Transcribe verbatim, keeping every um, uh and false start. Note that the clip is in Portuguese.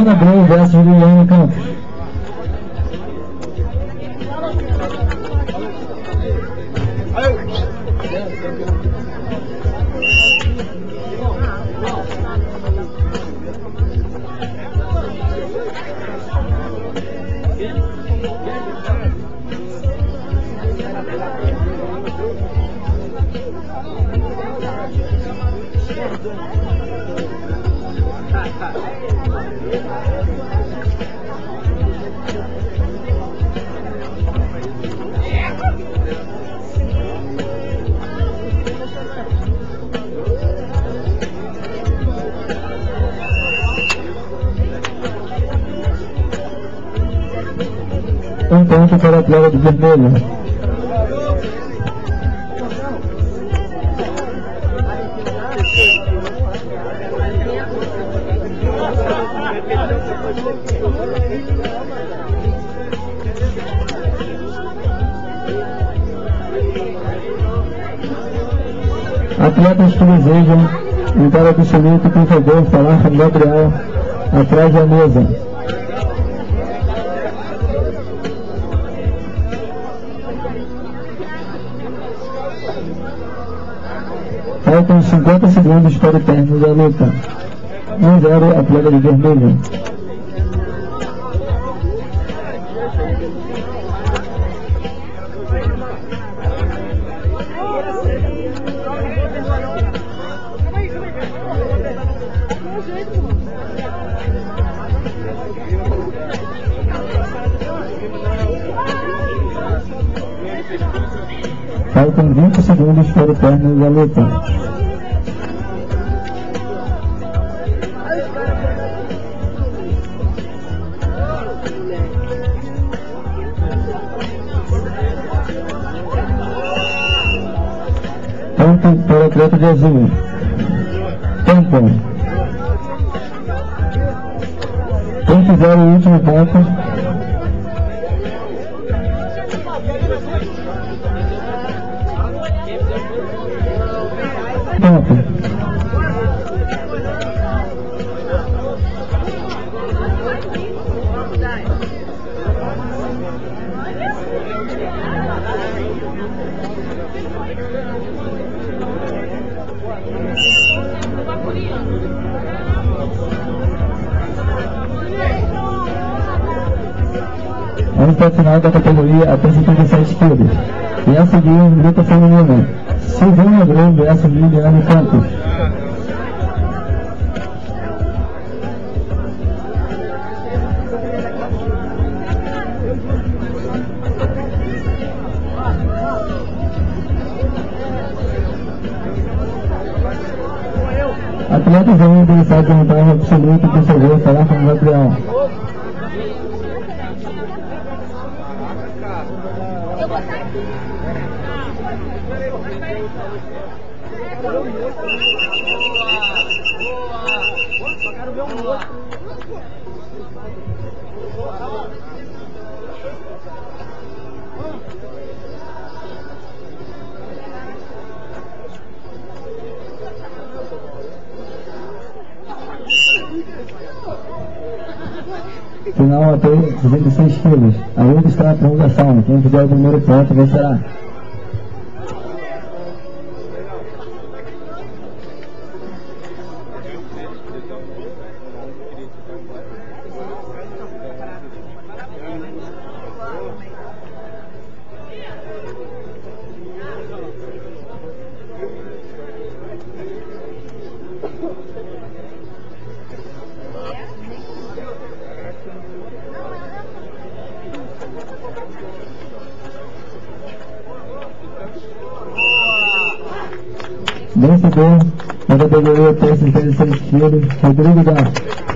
Luciana Abreu versus Liliane Campos. Um ponto para a atleta de vermelho. Atletas que desejam entrar absoluto, por favor, falar com o Gabriel atrás da mesa. Faltam cinquenta segundos para o término da luta. um a zero, atleta de vermelho. Faltam vinte segundos para o término da luta. Ponto para o atleta de azul. Tempo. Ponto zero, último ponto. Ponto. Vamos para o final da categoria até cinquenta e sete quilos. E a seguir, luta feminina. Silvana Abreu versus Liliane Campos. Atletas ainda interessados em entrar no absoluto, por favor, falar com o Gabriel. Eu vou sair. Final até sessenta e seis quilos. A luta está na prorrogação. Quem fizer o primeiro ponto vencerá. Vencedor, na categoria até sessenta e seis quilos, Rodrigo Gato.